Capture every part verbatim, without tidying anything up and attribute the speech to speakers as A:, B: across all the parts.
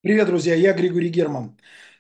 A: Привет, друзья, я Григорий Герман.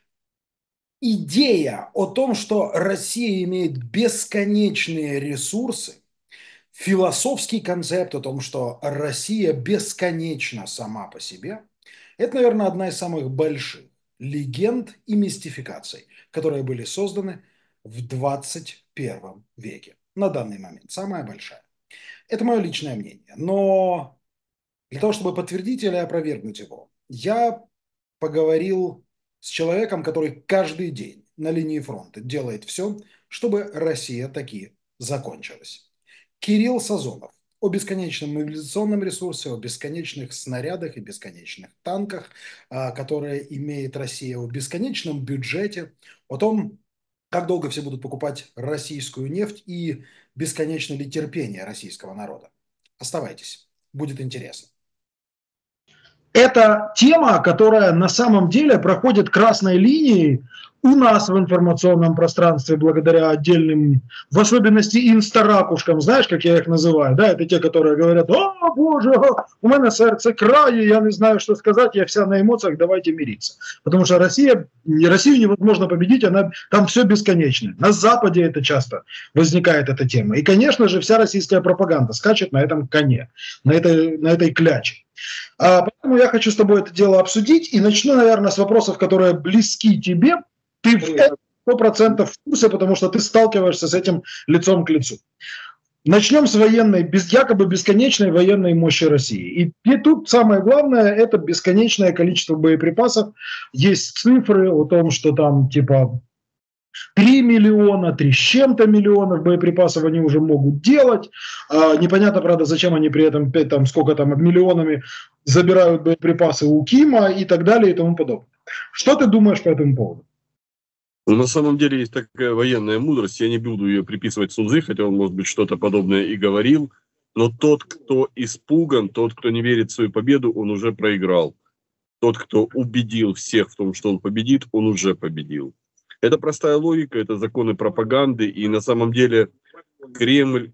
A: Идея о том, что Россия имеет бесконечные ресурсы, философский концепт о том, что Россия бесконечна сама по себе, это, наверное, одна из самых больших легенд и мистификаций, которые были созданы в двадцать первом веке. На данный момент самая большая. Это мое личное мнение. Но для того, чтобы подтвердить или опровергнуть его, я поговорил с человеком, который каждый день на линии фронта делает все, чтобы Россия таки закончилась. Кирилл Сазонов о бесконечном мобилизационном ресурсе, о бесконечных снарядах и бесконечных танках, а, которые имеет Россия, о бесконечном бюджете, о том, как долго все будут покупать российскую нефть и бесконечно ли терпение российского народа. Оставайтесь, будет интересно.
B: Это тема, которая на самом деле проходит красной линией у нас в информационном пространстве благодаря отдельным, в особенности инстаракушкам, знаешь, как я их называю, да, это те, которые говорят: о, боже, у меня сердце крае, я не знаю, что сказать, я вся на эмоциях, давайте мириться. Потому что Россия, Россию невозможно победить, она, там все бесконечно. На Западе это часто возникает эта тема. И, конечно же, вся российская пропаганда скачет на этом коне, на этой, на этой кляче. А, поэтому я хочу с тобой это дело обсудить и начну, наверное, с вопросов, которые близки тебе. Ты в этом сто процентов в курсе, потому что ты сталкиваешься с этим лицом к лицу. Начнем с военной, без, якобы бесконечной военной мощи России. И, и тут самое главное – это бесконечное количество боеприпасов. Есть цифры о том, что там типа три миллиона, три с чем-то миллионов боеприпасов они уже могут делать. А, непонятно, правда, зачем они при этом, там, сколько там, миллионами забирают боеприпасы у Кима и так далее и тому подобное. Что ты думаешь по этому поводу?
C: Ну, на самом деле есть такая военная мудрость, я не буду ее приписывать Сунцзы, хотя он, может быть, что-то подобное и говорил, но тот, кто испуган, тот, кто не верит в свою победу, он уже проиграл. Тот, кто убедил всех в том, что он победит, он уже победил. Это простая логика, это законы пропаганды, и на самом деле Кремль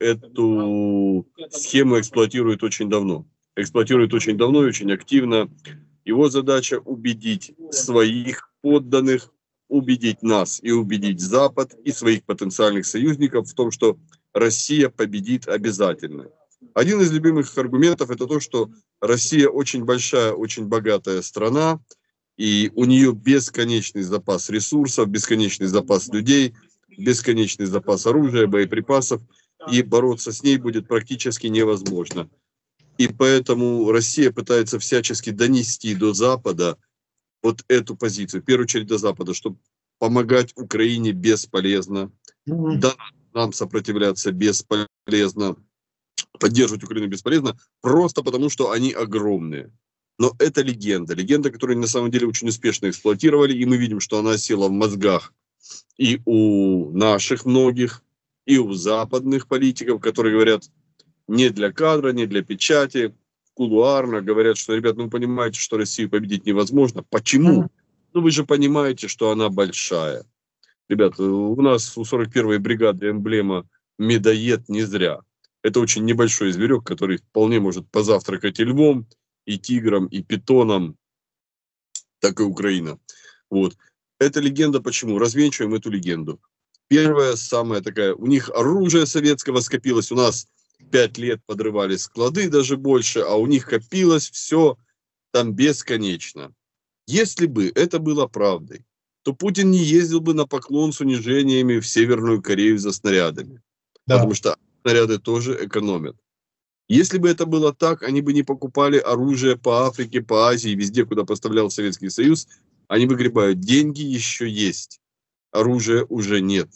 C: эту схему эксплуатирует очень давно. Эксплуатирует очень давно и очень активно. Его задача убедить своих подданных, убедить нас и убедить Запад и своих потенциальных союзников в том, что Россия победит обязательно. Один из любимых аргументов – это то, что Россия очень большая, очень богатая страна, и у нее бесконечный запас ресурсов, бесконечный запас людей, бесконечный запас оружия, боеприпасов, и бороться с ней будет практически невозможно. И поэтому Россия пытается всячески донести до Запада вот эту позицию, в первую очередь до Запада, что помогать Украине бесполезно, mm-hmm. да, нам сопротивляться бесполезно, поддерживать Украину бесполезно, просто потому что они огромные. Но это легенда, легенда, которую на самом деле очень успешно эксплуатировали, и мы видим, что она села в мозгах и у наших многих, и у западных политиков, которые говорят не для кадра, не для печати, кулуарно говорят, что, ребят, ну понимаете, что Россию победить невозможно. Почему? Ну вы же понимаете, что она большая. Ребят, у нас у сорок первой бригады эмблема медоед не зря. Это очень небольшой зверек, который вполне может позавтракать и львом, и тигром, и питоном, так и Украина. Вот. Эта легенда почему? Развенчиваем эту легенду. Первая, самая такая, у них оружие советского скопилось, у нас пять лет подрывали склады, даже больше, а у них копилось все там бесконечно. Если бы это было правдой, то Путин не ездил бы на поклон с унижениями в Северную Корею за снарядами. Да. Потому что снаряды тоже экономят. Если бы это было так, они бы не покупали оружие по Африке, по Азии, везде, куда поставлял Советский Союз. Они выгребают. Деньги еще есть. Оружия уже нет.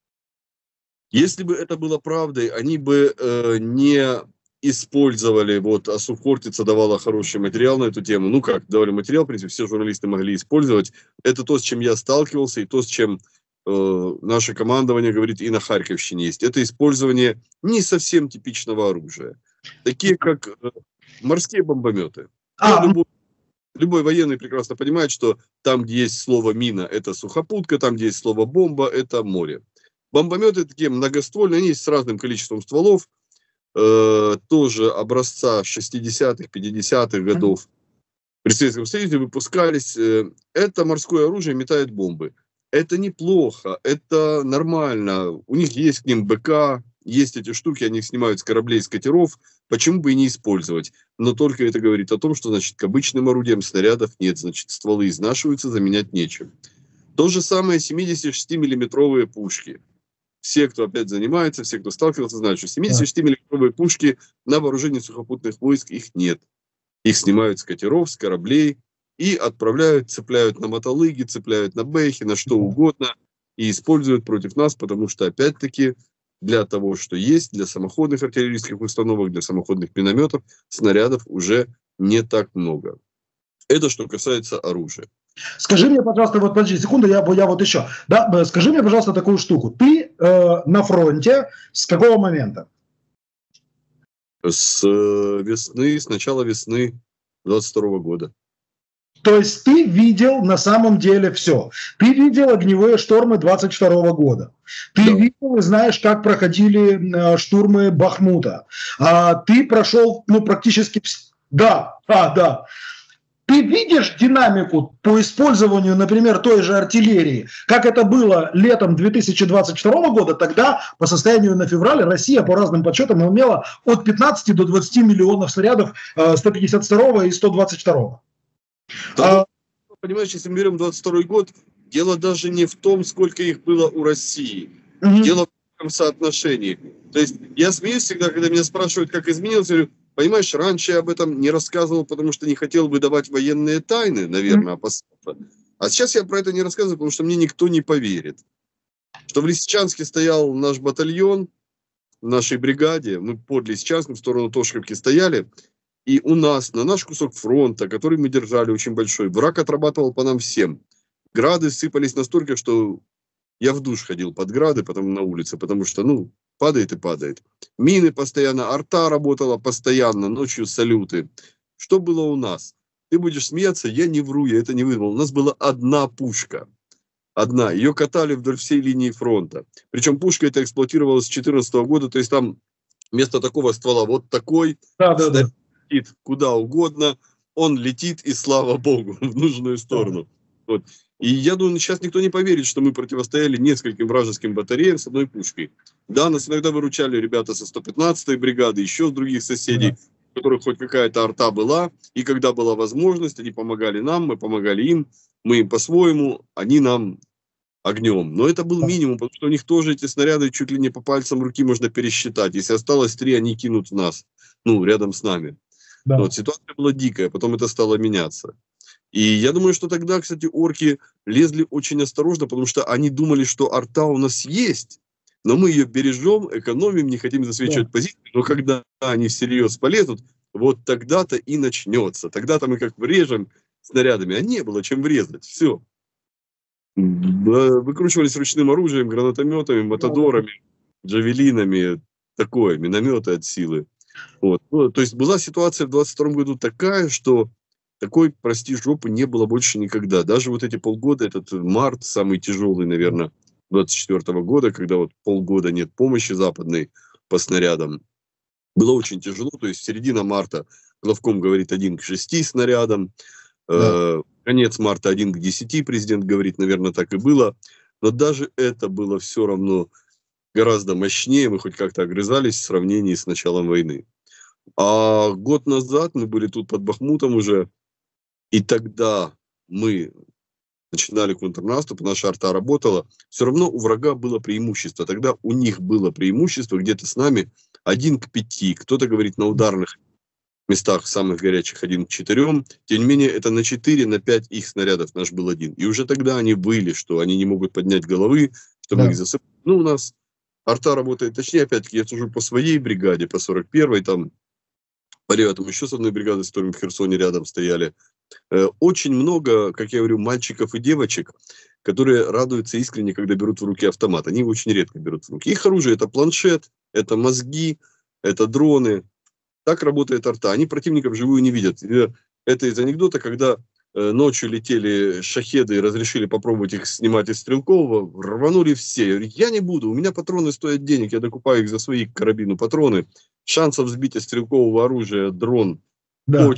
C: Если бы это было правдой, они бы э, не использовали, вот, а Сухортица давала хороший материал на эту тему. Ну как, давали материал, в принципе, все журналисты могли использовать. Это то, с чем я сталкивался, и то, с чем э, наше командование говорит и на Харьковщине есть. Это использование не совсем типичного оружия. Такие, как э, морские бомбометы. А. Ну, любой, любой военный прекрасно понимает, что там, где есть слово «мина», это сухопутка, там, где есть слово «бомба», это море. Бомбометы такие многоствольные, они есть с разным количеством стволов, э, тоже образца шестидесятых, пятидесятых годов. При Советском Союзе выпускались. Это морское оружие, метает бомбы. Это неплохо, это нормально. У них есть к ним БК, есть эти штуки, они их снимают с кораблей, с катеров. Почему бы и не использовать? Но только это говорит о том, что, значит, к обычным орудиям снарядов нет. Значит, стволы изнашиваются, заменять нечем. То же самое семидесятишестимиллиметровые пушки. Все, кто опять занимается, все, кто сталкивался, знают, что семидесятишестимиллиметровые пушки на вооружении сухопутных войск их нет. Их снимают с катеров, с кораблей и отправляют, цепляют на мотолыги, цепляют на бэхи, на что угодно и используют против нас, потому что, опять-таки, для того, что есть, для самоходных артиллерийских установок, для самоходных минометов, снарядов уже не так много. Это что касается оружия.
B: Скажи мне, пожалуйста, вот подожди секунду, я, я вот еще. Да, скажи мне, пожалуйста, такую штуку. Ты э, на фронте с какого момента?
C: С весны, с начала весны двадцать второго года.
B: То есть ты видел на самом деле все. Ты видел огневые штурмы двадцать второго года. Ты да. видел и знаешь, как проходили штурмы Бахмута. А, ты прошел, ну, практически... Да, а, да. Ты видишь динамику по использованию, например, той же артиллерии, как это было летом две тысячи двадцать второго года, тогда по состоянию на февраль Россия по разным подсчетам имела от пятнадцати до двадцати миллионов снарядов сто пятьдесят второго и сто двадцать второго.
C: Да, а, понимаешь, если мы берем двадцать второй год, дело даже не в том, сколько их было у России. Угу. Дело в этом соотношении. То есть я смеюсь всегда, когда меня спрашивают, как изменилось, я говорю, понимаешь, раньше я об этом не рассказывал, потому что не хотел выдавать военные тайны, наверное, опасался. А сейчас я про это не рассказываю, потому что мне никто не поверит. Что в Лисичанске стоял наш батальон, в нашей бригаде, мы под Лисичанском в сторону Тошковки стояли, и у нас, на наш кусок фронта, который мы держали очень большой, враг отрабатывал по нам всем. Грады сыпались настолько, что я в душ ходил под грады, потом на улице, потому что, ну, падает и падает. Мины постоянно, арта работала постоянно, ночью салюты. Что было у нас? Ты будешь смеяться, я не вру, я это не выдумал. У нас была одна пушка. Одна. Ее катали вдоль всей линии фронта. Причем пушка эта эксплуатировалась с две тысячи четырнадцатого года, то есть там вместо такого ствола вот такой, да, да, да. летит куда угодно, он летит, и слава богу, в нужную сторону. Да. Вот. И я думаю, сейчас никто не поверит, что мы противостояли нескольким вражеским батареям с одной пушкой. Да, нас иногда выручали ребята со сто пятнадцатой бригады, еще с других соседей, да. у которых хоть какая-то арта была. И когда была возможность, они помогали нам, мы помогали им, мы им по-своему, они нам огнем. Но это был минимум, потому что у них тоже эти снаряды чуть ли не по пальцам руки можно пересчитать. Если осталось три, они кинут в нас, ну, рядом с нами. Да. Вот, ситуация была дикая, потом это стало меняться. И я думаю, что тогда, кстати, орки лезли очень осторожно, потому что они думали, что арта у нас есть, но мы ее бережем, экономим, не хотим засвечивать да. позиции. Но когда они всерьез полезут, вот тогда-то и начнется. Тогда-то мы как врежем снарядами, а не было чем врезать. Все. Выкручивались ручным оружием, гранатометами, матадорами, джавелинами, такое, минометы от силы. Вот. Ну, то есть была ситуация в двадцать втором году такая, что такой, прости, жопы не было больше никогда. Даже вот эти полгода, этот март, самый тяжелый, наверное, двадцать четвёртого года, когда вот полгода нет помощи западной по снарядам, было очень тяжело. То есть середина марта главком говорит один к шести снарядам, да. э, конец марта один к десяти, президент говорит, наверное, так и было. Но даже это было все равно гораздо мощнее, мы хоть как-то огрызались в сравнении с началом войны. А год назад мы были тут под Бахмутом уже, и тогда мы начинали контрнаступ, наша арта работала, все равно у врага было преимущество. Тогда у них было преимущество где-то с нами один к пяти. Кто-то говорит на ударных местах, самых горячих, один к четырем. Тем не менее, это на четыре, на пять их снарядов наш был один. И уже тогда они были, что они не могут поднять головы, что мы да. их засыпали. Ну, у нас арта работает, точнее, опять-таки, я сужу по своей бригаде, по сорок первой, там, по ребятам еще с одной бригадой, с которыми в Херсоне рядом стояли. Очень много, как я говорю, мальчиков и девочек, которые радуются искренне, когда берут в руки автомат. Они его очень редко берут в руки. Их оружие – это планшет, это мозги, это дроны. Так работает арта. Они противника вживую не видят. Это из анекдота, когда ночью летели шахеды и разрешили попробовать их снимать из стрелкового, рванули все. Я говорю, я не буду, у меня патроны стоят денег, я докупаю их за свои к карабину патроны. Шансов сбить из стрелкового оружия дрон да. очень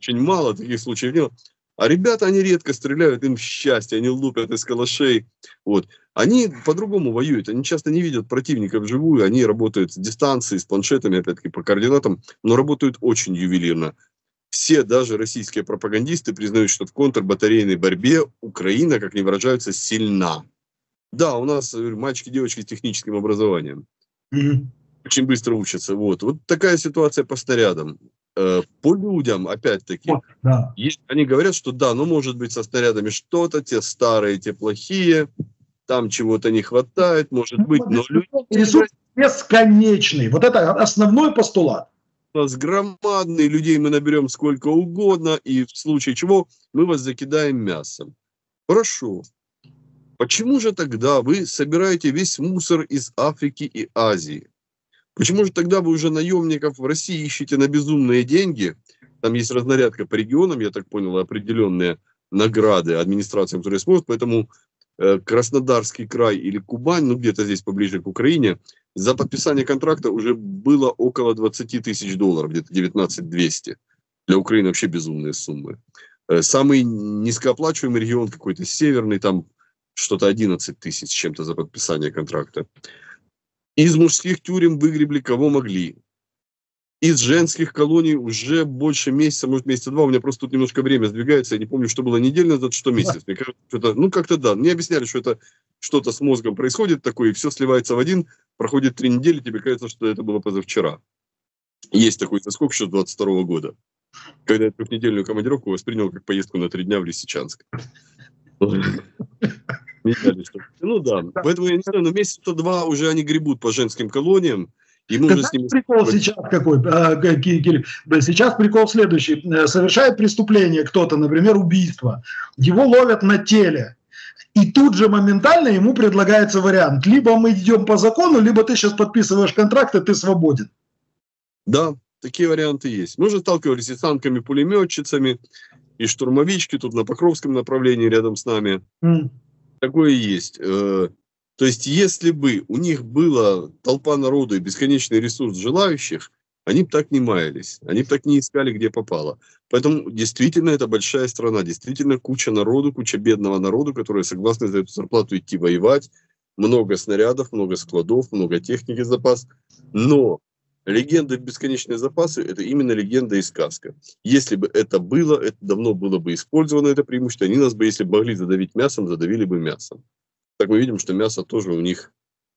C: очень мало таких случаев нет. А ребята, они редко стреляют, им счастье, они лупят из калашей. Вот. Они по-другому воюют, они часто не видят противника вживую, они работают с дистанции, с планшетами, опять-таки, по координатам, но работают очень ювелирно. Все, даже российские пропагандисты, признают, что в контрбатарейной борьбе Украина, как они выражаются, сильна. Да, у нас мальчики и девочки с техническим образованием. Mm-hmm. Очень быстро учатся. Вот. вот такая ситуация по снарядам. По людям, опять-таки, вот, да. Есть, они говорят, что да, ну может быть со снарядами что-то, те старые, те плохие, там чего-то не хватает, может ну, быть, но люди...
B: Ресурс бесконечный, вот это основной постулат.
C: У нас громадные, людей мы наберем сколько угодно, и в случае чего мы вас закидаем мясом. Хорошо. Почему же тогда вы собираете весь мусор из Африки и Азии? Почему же тогда вы уже наемников в России ищете на безумные деньги? Там есть разнарядка по регионам, я так понял, определенные награды администрациям, которые сможет. Поэтому э, Краснодарский край или Кубань, ну где-то здесь поближе к Украине, за подписание контракта уже было около двадцать тысяч долларов, где-то девятнадцать тысяч двести. Для Украины вообще безумные суммы. Э, самый низкооплачиваемый регион какой-то северный, там что-то одиннадцать тысяч чем-то за подписание контракта. Из мужских тюрем выгребли кого могли. Из женских колоний уже больше месяца, может месяца два. У меня просто тут немножко время сдвигается. Я не помню, что было неделю назад, что месяц. Мне кажется, что это, ну как-то да. Мне объясняли, что это что-то с мозгом происходит такое, и все сливается в один. Проходит три недели, тебе кажется, что это было позавчера. Есть такой соскок еще с двадцать второго года. Когда я трехнедельную командировку воспринял как поездку на три дня в Лисичанск. Ну да, поэтому я не знаю, но месяца два уже они гребут по женским колониям. И мы уже с ними...
B: Прикол сейчас какой? Сейчас прикол следующий. Совершает преступление кто-то, например, убийство. Его ловят на теле. И тут же моментально ему предлагается вариант. Либо мы идем по закону, либо ты сейчас подписываешь контракт, и ты свободен.
C: Да, такие варианты есть. Мы уже сталкивались и с танками-пулеметчицами, и штурмовички тут на Покровском направлении рядом с нами. Mm. Такое есть. То есть, если бы у них была толпа народу и бесконечный ресурс желающих, они бы так не маялись, они бы так не искали, где попало. Поэтому действительно это большая страна, действительно куча народу, куча бедного народу, которые согласны за эту зарплату идти воевать. Много снарядов, много складов, много техники запас. Но легенда бесконечные запасы – это именно легенда и сказка. Если бы это было, это давно было бы использовано, это преимущество. Они нас бы, если бы могли задавить мясом, задавили бы мясом. Так мы видим, что мясо тоже у них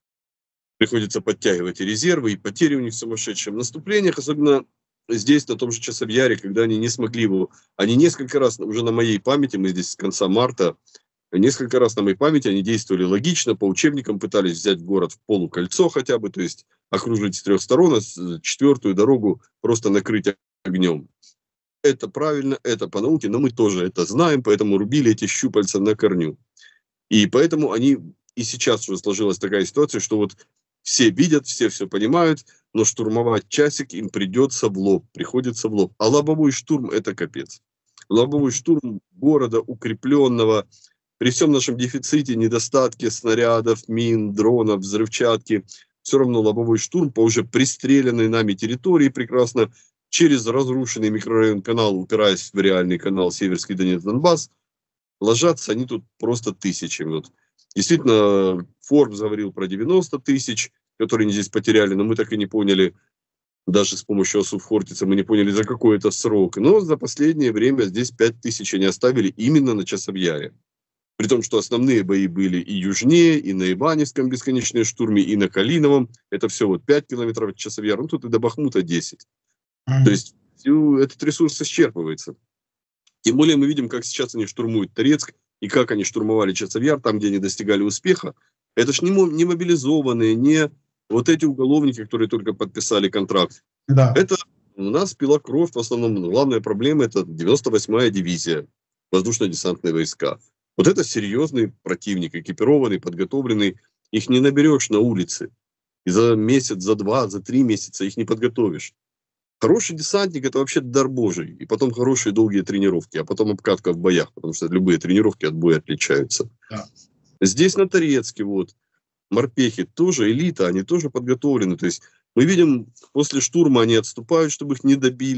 C: приходится подтягивать и резервы, и потери у них в сумасшедших наступлениях, особенно здесь, на том же Часовьяре, когда они не смогли его... Они несколько раз, уже на моей памяти, мы здесь с конца марта, несколько раз на моей памяти они действовали логично, по учебникам пытались взять город в полукольцо хотя бы, то есть окружить с трех сторон, а четвертую дорогу просто накрыть огнем. Это правильно, это по науке, но мы тоже это знаем, поэтому рубили эти щупальца на корню. И поэтому они, и сейчас уже сложилась такая ситуация, что вот все видят, все все понимают, но штурмовать часик им придется в лоб, приходится в лоб. А лобовой штурм – это капец. Лобовой штурм города укрепленного, при всем нашем дефиците, недостатке снарядов, мин, дронов, взрывчатки, все равно лобовой штурм по уже пристреленной нами территории прекрасно, через разрушенный микрорайон канал, упираясь в реальный канал Северский Донец-Донбасс, ложатся они тут просто тысячами. Вот. Действительно, Forbes говорил про девяносто тысяч, которые они здесь потеряли, но мы так и не поняли, даже с помощью Асу Хортица, мы не поняли, за какой это срок. Но за последнее время здесь пять тысяч они оставили именно на Часовьяре. При том, что основные бои были и южнее, и на Иваневском бесконечные штурме, и на Калиновом. Это все вот пять километров от Часовьяра. Ну, тут и до Бахмута десять. Mm-hmm. То есть этот ресурс исчерпывается. Тем более мы видим, как сейчас они штурмуют Торецк, и как они штурмовали Часовьяр, там, где они достигали успеха. Это ж не, не мобилизованные, не вот эти уголовники, которые только подписали контракт. Да. Это у нас пила кровь, в основном главная проблема – это девяносто восьмая дивизия, воздушно-десантные войска. Вот это серьезный противник, экипированный, подготовленный. Их не наберешь на улице. И за месяц, за два, за три месяца их не подготовишь. Хороший десантник – это вообще дар божий. И потом хорошие долгие тренировки, а потом обкатка в боях, потому что любые тренировки от боя отличаются. Да. Здесь на Торецке вот морпехи тоже элита, они тоже подготовлены. То есть мы видим, после штурма они отступают, чтобы их не добили.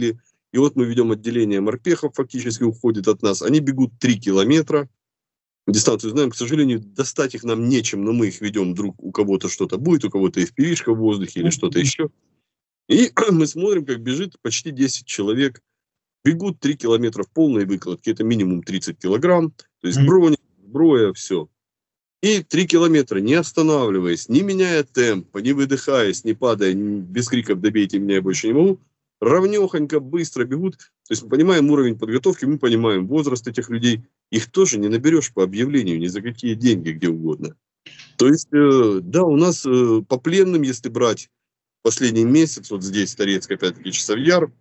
C: И вот мы ведем отделение морпехов, фактически уходит от нас. Они бегут три километра. Дистанцию знаем, к сожалению, достать их нам нечем, но мы их ведем, вдруг у кого-то что-то будет, у кого-то эф пи ви-шка в воздухе или что-то еще. И мы смотрим, как бежит почти десять человек. Бегут три километра в полной выкладке, это минимум тридцать килограмм. То есть броня, броя, все. И три километра, не останавливаясь, не меняя темп, не выдыхаясь, не падая, без криков «добейте меня, я больше не могу», равнехонько, быстро бегут. То есть мы понимаем уровень подготовки, мы понимаем возраст этих людей. Их тоже не наберешь по объявлению ни за какие деньги, где угодно. То есть, э, да, у нас э, по пленным, если брать последний месяц, вот здесь, Торецк, опять-таки, Часовьяр,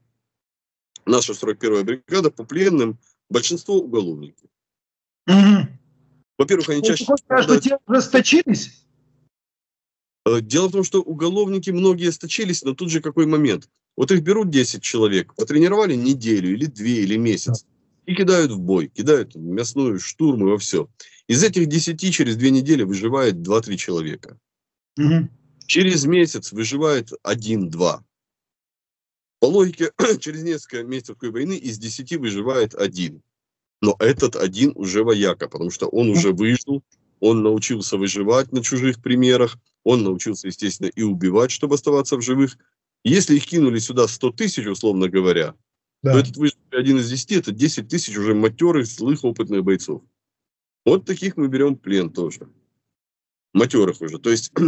C: наша сорок первая бригада, по пленным большинство уголовники.
B: Угу.
C: Во-первых, они чаще...
B: Что те расточились?
C: Дело в том, что уголовники многие сточились, но тут же какой момент. Вот их берут десять человек, потренировали неделю или две, или месяц, и кидают в бой, кидают в мясную штурм и во все. Из этих десяти через две недели выживает два-три человека. Угу. Через месяц выживает один-два. По логике, через несколько месяцев такой войны из десяти выживает один. Но этот один уже вояка, потому что он уже выжил, он научился выживать на чужих примерах, он научился, естественно, и убивать, чтобы оставаться в живых. Если их кинули сюда сто тысяч, условно говоря, да, то этот выживший один из десяти, это десять тысяч уже матерых, злых, опытных бойцов. Вот таких мы берем в плен тоже. Матерых уже. То есть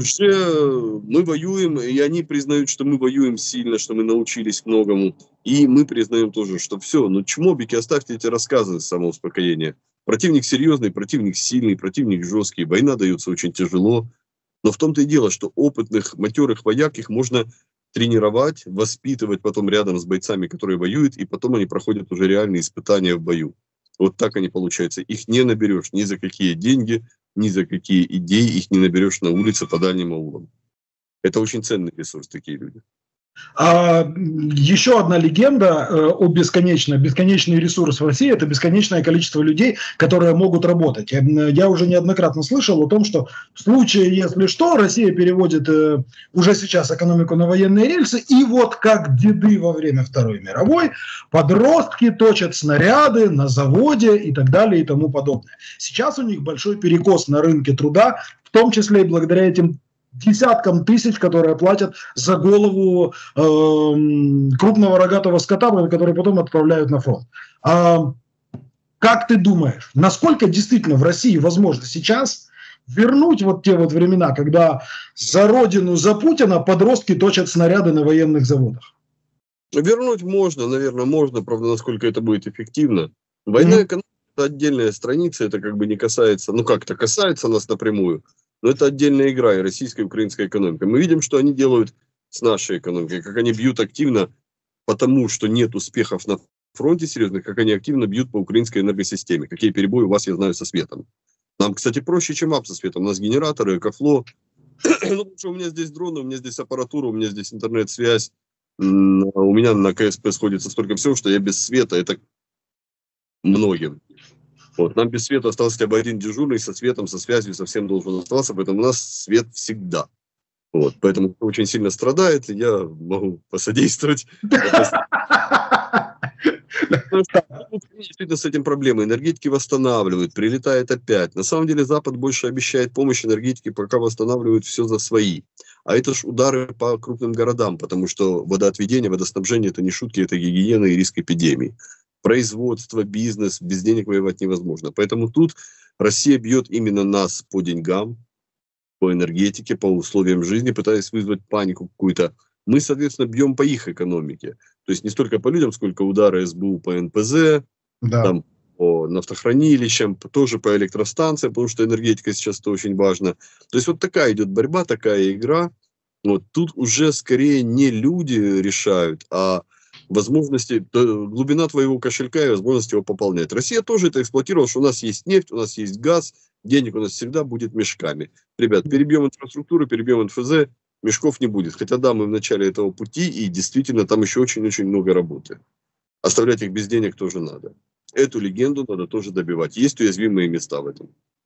C: уже мы воюем, и они признают, что мы воюем сильно, что мы научились многому. И мы признаем тоже, что все, ну чмобики, оставьте эти рассказы самоуспокоения. Противник серьезный, противник сильный, противник жесткий. Война дается очень тяжело. Но в том-то и дело, что опытных, матерых вояк их можно тренировать, воспитывать потом рядом с бойцами, которые воюют, и потом они проходят уже реальные испытания в бою. Вот так они получаются. Их не наберешь ни за какие деньги, ни за какие идеи, их не наберешь на улице по дальним аулам. Это очень ценный ресурс, такие люди.
B: А, еще одна легенда э, о бесконечном. Бесконечный ресурс в России – это бесконечное количество людей, которые могут работать. Я, я уже неоднократно слышал о том, что в случае, если что, Россия переводит э, уже сейчас экономику на военные рельсы, и вот как деды во время Второй мировой, подростки точат снаряды на заводе и так далее и тому подобное. Сейчас у них большой перекос на рынке труда, в том числе и благодаря этим десяткам тысяч, которые платят за голову э, крупного рогатого скота, который потом отправляют на фронт. А, как ты думаешь, насколько действительно в России возможно сейчас вернуть вот те вот времена, когда за родину, за Путина подростки точат снаряды на военных заводах?
C: Вернуть можно, наверное, можно, правда, насколько это будет эффективно. Война mm-hmm. экономика – это отдельная страница, это как бы не касается, ну как-то касается нас напрямую. Но это отдельная игра и российская, и украинская экономика. Мы видим, что они делают с нашей экономикой, как они бьют активно, потому что нет успехов на фронте серьезных, как они активно бьют по украинской энергосистеме. Какие перебои у вас, я знаю, со светом. Нам, кстати, проще, чем ап со светом. У нас генераторы, экофло. Ну, потому что у меня здесь дроны, у меня здесь аппаратура, у меня здесь интернет-связь. У меня на ка эс пэ сходится столько всего, что я без света, это многим. Вот. Нам без света остался хотя бы один дежурный, со светом, со связью совсем должен оставаться, поэтому у нас свет всегда. Вот. Поэтому кто очень сильно страдает, я могу посодействовать. Действительно с этим проблемой. Энергетики восстанавливают, прилетает опять. На самом деле Запад больше обещает помощь энергетике, пока восстанавливают все за свои. А это ж удары по крупным городам, потому что водоотведение, водоснабжение – это не шутки, это гигиена и риск эпидемии. Производство, бизнес, без денег воевать невозможно. Поэтому тут Россия бьет именно нас по деньгам, по энергетике, по условиям жизни, пытаясь вызвать панику какую-то. Мы, соответственно, бьем по их экономике. То есть не столько по людям, сколько удары эс бэ у по эн пэ зэ, да. Там, по нафтохранилищам, тоже по электростанциям, потому что энергетика сейчас это очень важно. То есть вот такая идет борьба, такая игра. Вот тут уже скорее не люди решают, а возможности, глубина твоего кошелька и возможность его пополнять. Россия тоже это эксплуатировала, что у нас есть нефть, у нас есть газ, денег у нас всегда будет мешками. Ребят, перебьем инфраструктуру, перебьем эн эф зэ, мешков не будет. Хотя да, мы в начале этого пути, и действительно там еще очень-очень много работы. Оставлять их без денег тоже надо. Эту легенду надо тоже добивать. Есть уязвимые места в этом.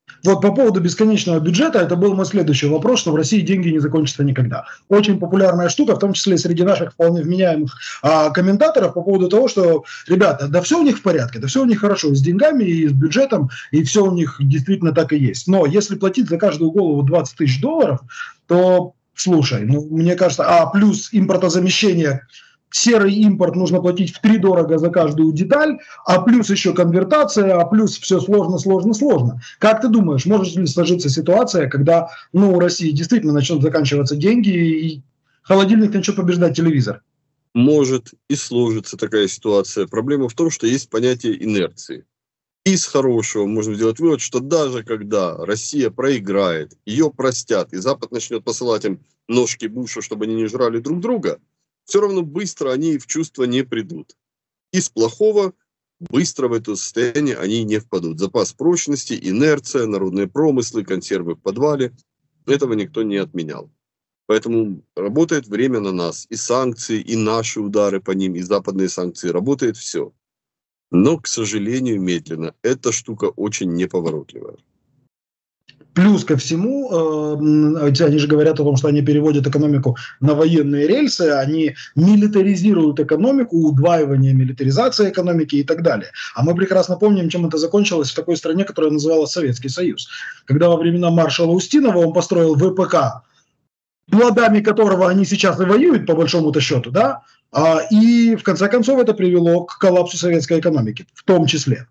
B: Вот по поводу бесконечного бюджета, это был мой следующий вопрос, что в России деньги не закончатся никогда. Очень популярная штука, в том числе среди наших вполне вменяемых а, комментаторов по поводу того, что, ребята, да все у них в порядке, да все у них хорошо и с деньгами, и с бюджетом, и все у них действительно так и есть. Но если платить за каждую голову двадцать тысяч долларов, то, слушай, ну, мне кажется, а плюс импортозамещение, серый импорт нужно платить втридорого за каждую деталь, а плюс еще конвертация, а плюс все сложно, сложно, сложно. Как ты думаешь, может ли сложиться ситуация, когда ну, у России действительно начнут заканчиваться деньги и холодильник начнет побеждать телевизор?
C: Может и сложится такая ситуация. Проблема в том, что есть понятие инерции. Из хорошего можно сделать вывод, что даже когда Россия проиграет, ее простят, и Запад начнет посылать им ножки Буша, чтобы они не жрали друг друга, все равно быстро они в чувство не придут. Из плохого быстро в это состояние они не впадут. Запас прочности, инерция, народные промыслы, консервы в подвале. Этого никто не отменял. Поэтому работает время на нас. И санкции, и наши удары по ним, и западные санкции. Работает все. Но, к сожалению, медленно. Эта штука очень неповоротливая.
B: Плюс ко всему, э, они же говорят о том, что они переводят экономику на военные рельсы, они милитаризируют экономику, удваивание милитаризации экономики и так далее. А мы прекрасно помним, чем это закончилось в такой стране, которая называлась Советский Союз. Когда во времена маршала Устинова он построил вэ пэ ка, плодами которого они сейчас и воюют, по большому-то счету, да, и в конце концов это привело к коллапсу советской экономики, в том числе.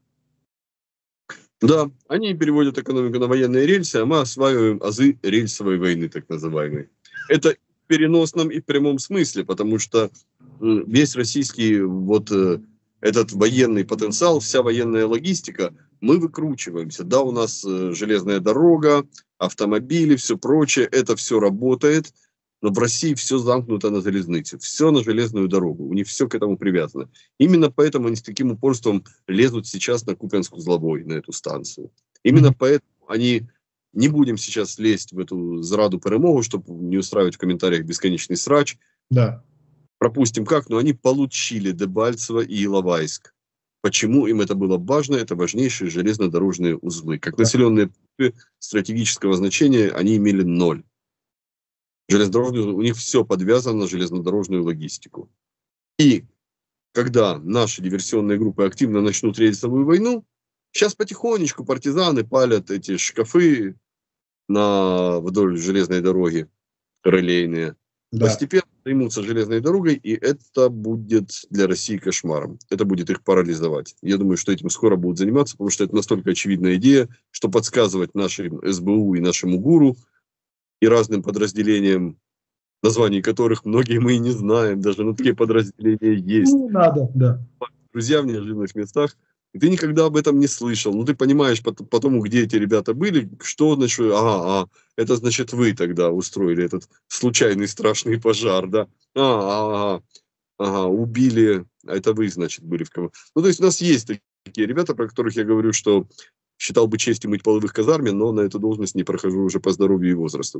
C: Да, они переводят экономику на военные рельсы, а мы осваиваем азы рельсовой войны, так называемой. Это в переносном и в прямом смысле, потому что весь российский вот этот военный потенциал, вся военная логистика, мы выкручиваемся. Да, у нас железная дорога, автомобили, все прочее, это все работает, но в России все замкнуто на железнице, все на железную дорогу, у них все к этому привязано. Именно поэтому они с таким упорством лезут сейчас на Купянск-Узловой, на эту станцию. Именно поэтому они, не будем сейчас лезть в эту зраду перемогу, чтобы не устраивать в комментариях бесконечный срач.
B: Да.
C: Пропустим как, но они получили Дебальцево и Иловайск. Почему им это было важно? Это важнейшие железнодорожные узлы. Как населенные пункты стратегического значения они имели ноль. Железнодорожную, у них все подвязано на железнодорожную логистику. И когда наши диверсионные группы активно начнут рельсовую войну, сейчас потихонечку партизаны палят эти шкафы на, вдоль железной дороги, релейные. Да. Постепенно займутся железной дорогой, и это будет для России кошмаром. Это будет их парализовать. Я думаю, что этим скоро будут заниматься, потому что это настолько очевидная идея, что подсказывать нашим эс бэ у и нашему ГУРу и разным подразделениям, названий которых многие мы и не знаем, даже ну, такие подразделения есть.
B: Ну, надо, да.
C: Друзья в неожиданных местах. И ты никогда об этом не слышал. Ну, ты понимаешь потому, где эти ребята были, что значит, ага, а, это значит вы тогда устроили этот случайный страшный пожар, да? А, ага, ага, убили, а это вы, значит, были в команде. Ну, то есть у нас есть такие ребята, про которых я говорю, что считал бы честью быть половых в казарме, но на эту должность не прохожу уже по здоровью и возрасту.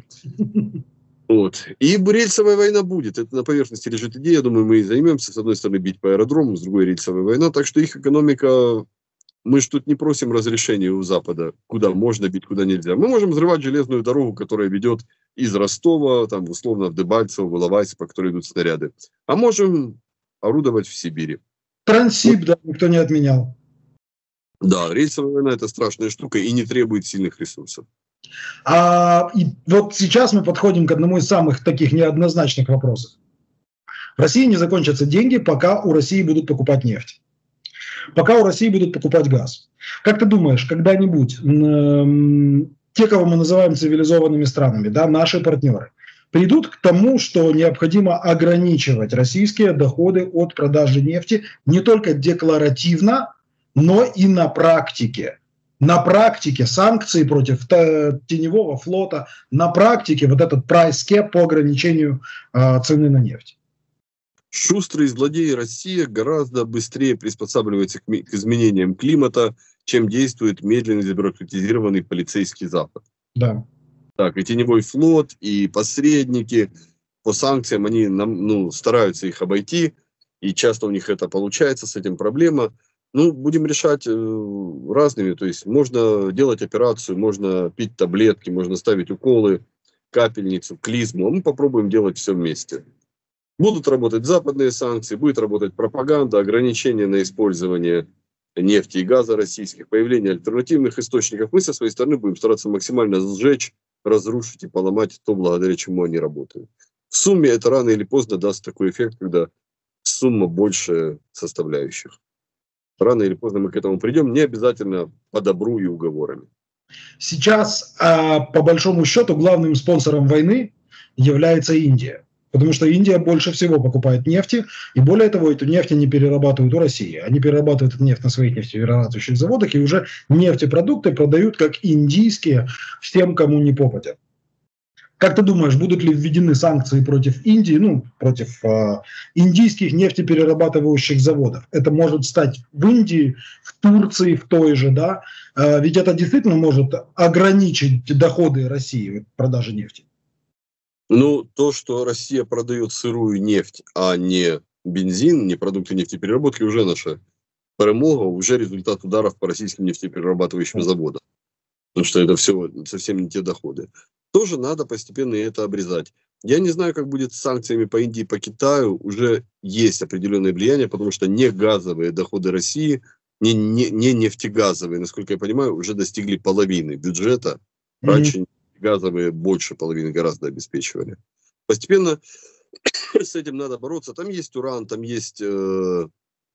C: Вот. И рельсовая война будет. Это на поверхности лежит идея. Я думаю, мы и займемся. С одной стороны, бить по аэродрому, с другой рельсовая война. Так что их экономика... Мы же тут не просим разрешения у Запада, куда можно бить, куда нельзя. Мы можем взрывать железную дорогу, которая ведет из Ростова, там, условно, в Дебальцево, в Иловайск, по которой идут снаряды. А можем орудовать в Сибири.
B: Трансип, вот. Да, никто не отменял.
C: Да, рельсовая война – это страшная штука и не требует сильных ресурсов.
B: А, и вот сейчас мы подходим к одному из самых таких неоднозначных вопросов. В России не закончатся деньги, пока у России будут покупать нефть. Пока у России будут покупать газ. Как ты думаешь, когда-нибудь э, те, кого мы называем цивилизованными странами, да, наши партнеры, придут к тому, что необходимо ограничивать российские доходы от продажи нефти не только декларативно, но и на практике. На практике санкции против теневого флота, на практике вот этот прайс-кэп по ограничению э, цены на нефть.
C: Шустрый злодей Россия гораздо быстрее приспосабливается к, к изменениям климата, чем действует медленно забюрократизированный полицейский Запад.
B: Да.
C: Так, и теневой флот, и посредники по санкциям, они ну, стараются их обойти, и часто у них это получается, с этим проблема. Ну, будем решать э, разными. То есть можно делать операцию, можно пить таблетки, можно ставить уколы, капельницу, клизму. Мы попробуем делать все вместе. Будут работать западные санкции, будет работать пропаганда, ограничения на использование нефти и газа российских, появление альтернативных источников. Мы со своей стороны будем стараться максимально сжечь, разрушить и поломать то, благодаря чему они работают. В сумме это рано или поздно даст такой эффект, когда сумма больше составляющих. Рано или поздно мы к этому придем, не обязательно по добру и уговорами.
B: Сейчас, по большому счету, главным спонсором войны является Индия. Потому что Индия больше всего покупает нефти, и более того, эту нефть они перерабатывают у России. Они перерабатывают эту нефть на своих нефтеперерабатывающих заводах и уже нефтепродукты продают как индийские всем, кому не попадя. Как ты думаешь, будут ли введены санкции против Индии, ну, против э, индийских нефтеперерабатывающих заводов? Это может стать в Индии, в Турции, в той же, да? Э, ведь это действительно может ограничить доходы России от продажи нефти.
C: Ну, то, что Россия продает сырую нефть, а не бензин, не продукты нефтепереработки, уже наша перемога, уже результат ударов по российским нефтеперерабатывающим заводам. Потому что это все совсем не те доходы. Тоже надо постепенно это обрезать. Я не знаю, как будет с санкциями по Индии, по Китаю. Уже есть определенное влияние, потому что не газовые доходы России, не, не, не нефтегазовые, насколько я понимаю, уже достигли половины бюджета. Раньше mm-hmm. газовые больше половины гораздо обеспечивали. Постепенно с этим надо бороться. Там есть уран, там есть э,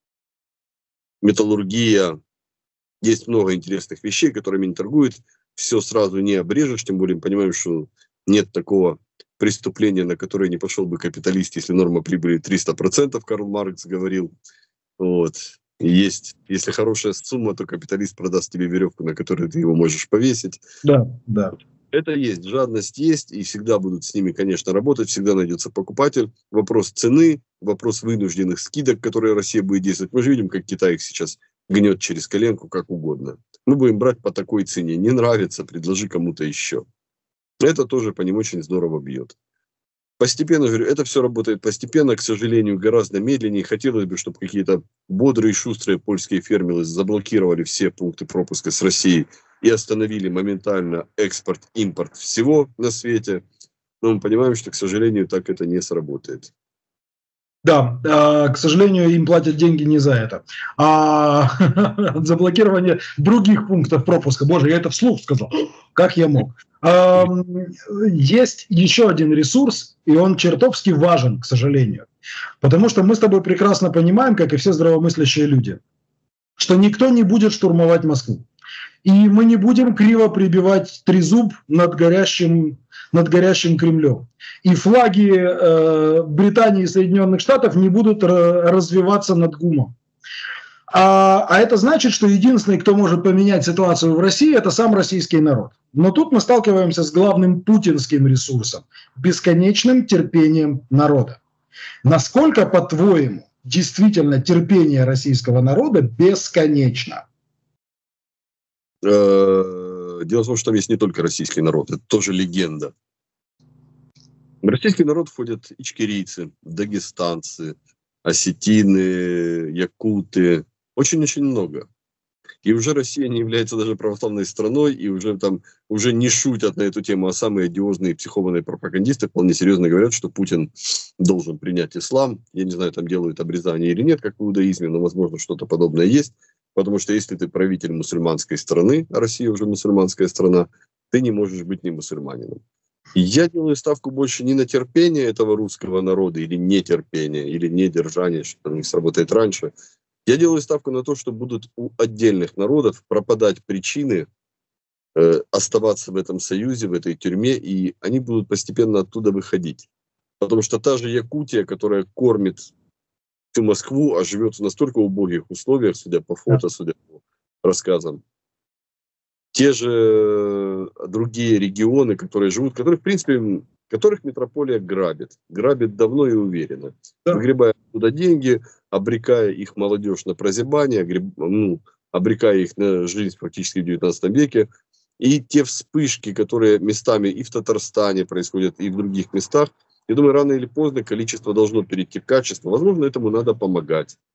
C: металлургия, есть много интересных вещей, которыми не торгуют. Все сразу не обрежешь, тем более мы понимаем, что нет такого преступления, на которое не пошел бы капиталист, если норма прибыли триста процентов, Карл Маркс говорил. Вот. Есть, если хорошая сумма, то капиталист продаст тебе веревку, на которую ты его можешь повесить.
B: Да, да.
C: Это есть, жадность есть, и всегда будут с ними, конечно, работать, всегда найдется покупатель. Вопрос цены, вопрос вынужденных скидок, которые Россия будет действовать. Мы же видим, как Китай их сейчас гнет через коленку, как угодно. Мы будем брать по такой цене. Не нравится, предложи кому-то еще. Это тоже по ним очень здорово бьет. Постепенно, говорю, это все работает постепенно, к сожалению, гораздо медленнее. Хотелось бы, чтобы какие-то бодрые, шустрые польские фермеры заблокировали все пункты пропуска с Россией и остановили моментально экспорт, импорт всего на свете. Но мы понимаем, что, к сожалению, так это не сработает.
B: Да, к сожалению, им платят деньги не за это, а заблокирование других пунктов пропуска. Боже, я это вслух сказал. Как я мог? Есть еще один ресурс, и он чертовски важен, к сожалению. Потому что мы с тобой прекрасно понимаем, как и все здравомыслящие люди, что никто не будет штурмовать Москву. И мы не будем криво прибивать трезуб над горящим, над горящим Кремлем. И флаги э, Британии и Соединенных Штатов не будут развиваться над ГУМом. А, а это значит, что единственный, кто может поменять ситуацию в России, это сам российский народ. Но тут мы сталкиваемся с главным путинским ресурсом – бесконечным терпением народа. Насколько, по-твоему, действительно терпение российского народа бесконечно?
C: Дело в том, что там есть не только российский народ, это тоже легенда. В российский народ входят ичкерийцы, дагестанцы, осетины, якуты. Очень-очень много. И уже Россия не является даже православной страной, и уже там уже не шутят на эту тему, а самые одиозные психованные пропагандисты вполне серьезно говорят, что Путин должен принять ислам. Я не знаю, там делают обрезание или нет, как в иудаизме, но, возможно, что-то подобное есть. Потому что если ты правитель мусульманской страны, а Россия уже мусульманская страна, ты не можешь быть не мусульманином. И я делаю ставку больше не на терпение этого русского народа, или нетерпение, или недержание, что там не сработает раньше. Я делаю ставку на то, что будут у отдельных народов пропадать причины э, оставаться в этом союзе, в этой тюрьме, и они будут постепенно оттуда выходить. Потому что та же Якутия, которая кормит всю Москву, а живет в настолько убогих условиях, судя по фото, судя по рассказам. Те же другие регионы, которые живут, которые, в принципе, которых метрополия грабит. Грабит давно и уверенно. Да. Выгребая туда деньги, обрекая их молодежь на прозябание, огреб... ну, обрекая их на жизнь фактически в девятнадцатом веке. И те вспышки, которые местами и в Татарстане происходят, и в других местах, я думаю, рано или поздно количество должно перейти в качество. Возможно, этому надо помогать.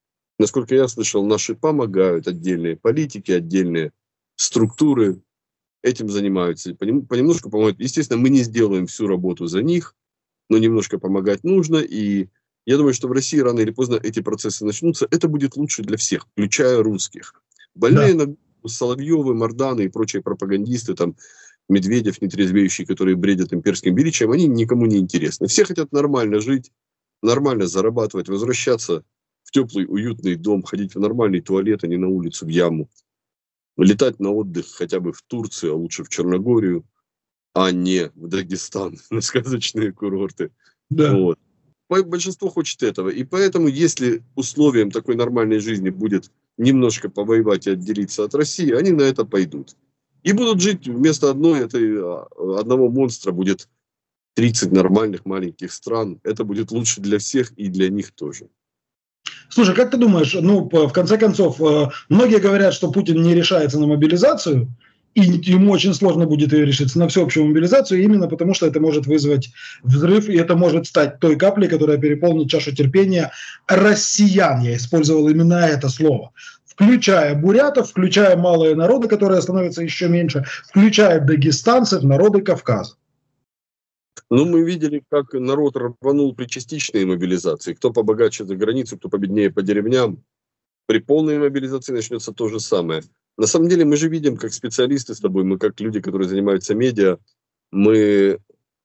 C: Насколько я слышал, наши помогают, отдельные политики, отдельные структуры этим занимаются. Понем- Понемножку помогают. Естественно, мы не сделаем всю работу за них, но немножко помогать нужно. И я думаю, что в России рано или поздно эти процессы начнутся. Это будет лучше для всех, включая русских. Больные
B: Да.
C: на Соловьевы, Марданы и прочие пропагандисты, там, Медведев, нетрезвеющие, которые бредят имперским величием, они никому не интересны. Все хотят нормально жить, нормально зарабатывать, возвращаться в теплый, уютный дом, ходить в нормальный туалет, а не на улицу в яму. Летать на отдых хотя бы в Турцию, а лучше в Черногорию, а не в Дагестан, на сказочные курорты.
B: Да.
C: Вот. Большинство хочет этого. И поэтому, если условием такой нормальной жизни будет немножко повоевать и отделиться от России, они на это пойдут. И будут жить вместо одной этой, одного монстра будет тридцать нормальных маленьких стран. Это будет лучше для всех и для них тоже.
B: Слушай, как ты думаешь, ну, в конце концов, многие говорят, что Путин не решается на мобилизацию, и ему очень сложно будет ее решиться на всеобщую мобилизацию, именно потому что это может вызвать взрыв, и это может стать той каплей, которая переполнит чашу терпения россиян. Я использовал именно это слово. Включая бурятов, включая малые народы, которые становятся еще меньше, включая дагестанцев, народы Кавказа.
C: Ну, мы видели, как народ рванул при частичной мобилизации. Кто побогаче за границу, кто победнее по деревням. При полной мобилизации начнется то же самое. На самом деле мы же видим, как специалисты с тобой, мы как люди, которые занимаются медиа, мы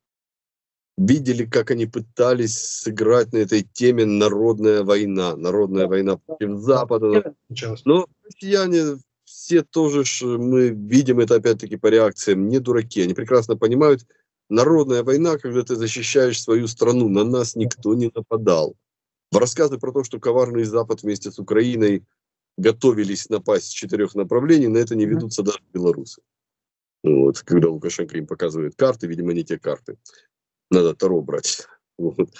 C: видели, как они пытались сыграть на этой теме народная война. Народная война против Запада. Но россияне все тоже, мы видим это опять-таки по реакциям, не дураки. Они прекрасно понимают, народная война, когда ты защищаешь свою страну, на нас никто не нападал. В рассказы про то, что коварный Запад вместе с Украиной готовились напасть с четырех направлений, на это не ведутся даже белорусы. Вот, когда Лукашенко им показывает карты, видимо, не те карты. Надо Таро брать. Вот.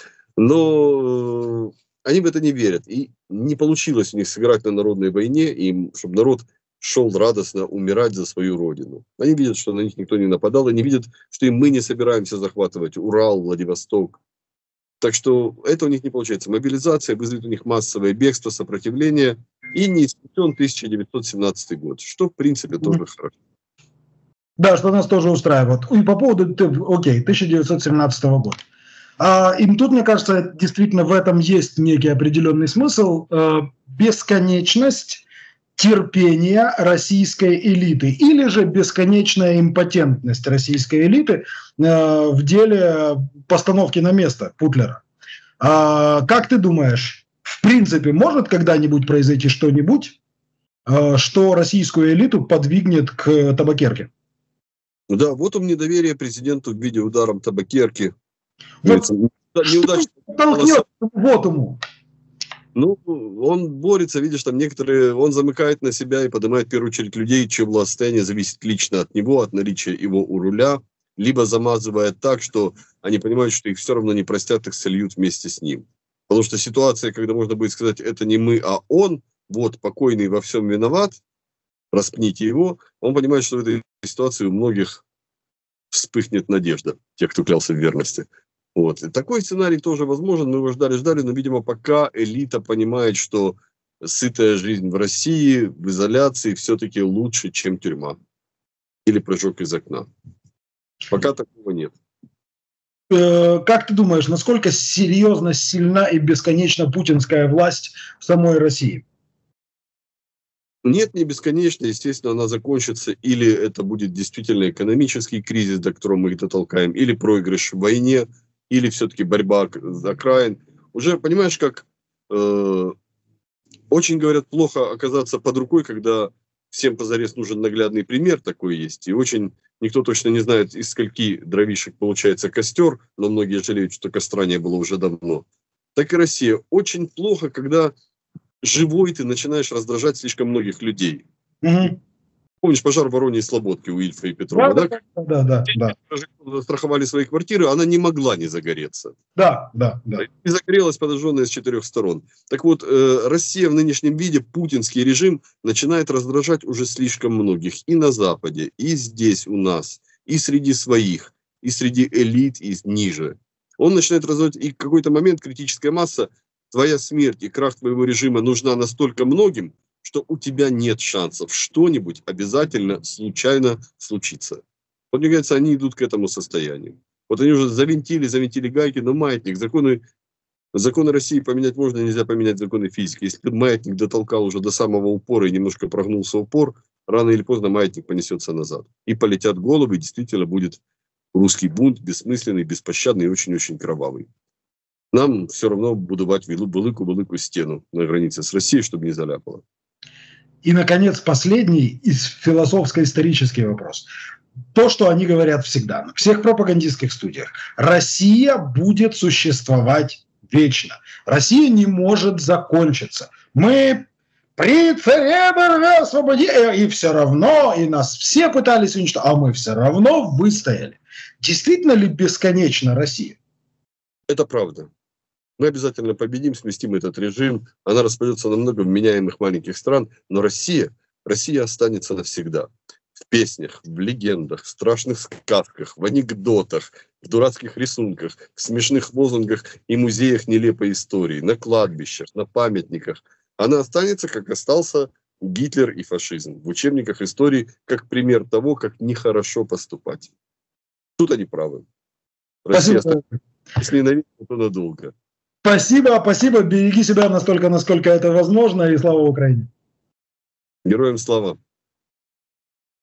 C: Но они в это не верят. И не получилось у них сыграть на народной войне, им, чтобы народ шел радостно умирать за свою родину. Они видят, что на них никто не нападал, они видят, что и мы не собираемся захватывать Урал, Владивосток. Так что это у них не получается. Мобилизация вызовет у них массовое бегство, сопротивление и не исключен тысяча девятьсот семнадцатый год, что в принципе тоже хорошо.
B: Да, что нас тоже устраивает. И по поводу, окей, тысяча девятьсот семнадцатого года. А, и тут, мне кажется, действительно в этом есть некий определенный смысл. А, бесконечность терпения российской элиты или же бесконечная импотентность российской элиты а, в деле постановки на место Путлера. А, как ты думаешь, в принципе, может когда-нибудь произойти что-нибудь, а, что российскую элиту подвигнет к табакерке?
C: Да, вот он недоверие президенту в виде ударом табакерки.
B: Вот
C: Неудачно.
B: Толкнет вот ему.
C: Ну, он борется, видишь, там некоторые, он замыкает на себя и поднимает в первую очередь людей, чье благосостояние зависит лично от него, от наличия его у руля, либо замазывает так, что они понимают, что их все равно не простят, их сольют вместе с ним. Потому что ситуация, когда можно будет сказать, это не мы, а он, вот, покойный во всем виноват, распните его, он понимает, что в этой ситуации у многих вспыхнет надежда, тех, кто клялся в верности. Вот. И такой сценарий тоже возможен, мы его ждали-ждали, но, видимо, пока элита понимает, что сытая жизнь в России, в изоляции, все-таки лучше, чем тюрьма. Или прыжок из окна. Пока такого нет.
B: Как ты думаешь, насколько серьезно, сильна и бесконечна путинская власть в самой России?
C: Нет, не бесконечно. Естественно, она закончится. Или это будет действительно экономический кризис, до которого мы их дотолкаем, или проигрыш в войне, или все-таки борьба за окраин. Уже понимаешь, как э, очень, говорят, плохо оказаться под рукой, когда всем позарез нужен наглядный пример, такой есть. И очень никто точно не знает, из скольки дровишек получается костер, но многие жалеют, что костра не было уже давно. Так и Россия. Очень плохо, когда живой ты начинаешь раздражать слишком многих людей.
B: Угу.
C: Помнишь пожар в Вороньей Слободке у Ильфа и Петрова, да?
B: Да, да, да. да,
C: да. Страховали свои квартиры, она не могла не загореться.
B: Да, да, да.
C: И загорелась, подожженная с четырех сторон. Так вот, э, Россия в нынешнем виде, путинский режим, начинает раздражать уже слишком многих. И на Западе, и здесь у нас, и среди своих, и среди элит, и ниже. Он начинает раздражать, и в какой-то момент критическая масса твоя смерть и крах твоего режима нужна настолько многим, что у тебя нет шансов. Что-нибудь обязательно случайно случится. Вот, мне кажется, они идут к этому состоянию. Вот они уже завинтили, завинтили гайки, но маятник, законы, законы России поменять можно, нельзя поменять законы физики. Если ты маятник дотолкал уже до самого упора и немножко прогнулся упор, рано или поздно маятник понесется назад. И полетят головы, и действительно будет русский бунт, бессмысленный, беспощадный и очень-очень кровавый. Нам все равно будовать великую-великую стену на границе с Россией, чтобы не заляпало.
B: И, наконец, последний из философско-исторический вопрос. То, что они говорят всегда, на всех пропагандистских студиях. Россия будет существовать вечно. Россия не может закончиться. Мы при царе БР освободили, и все равно, и нас все пытались уничтожить, а мы все равно выстояли. Действительно ли бесконечна Россия?
C: Это правда. Мы обязательно победим, сместим этот режим. Она распадется на много вменяемых маленьких стран, но Россия, Россия останется навсегда. В песнях, в легендах, в страшных сказках, в анекдотах, в дурацких рисунках, в смешных лозунгах и музеях нелепой истории, на кладбищах, на памятниках. Она останется, как остался Гитлер и фашизм. В учебниках истории как пример того, как нехорошо поступать. Тут они правы. Россия останется, если навечно, то надолго.
B: Спасибо, спасибо. Береги себя настолько, насколько это возможно. И слава Украине.
C: Героям слава.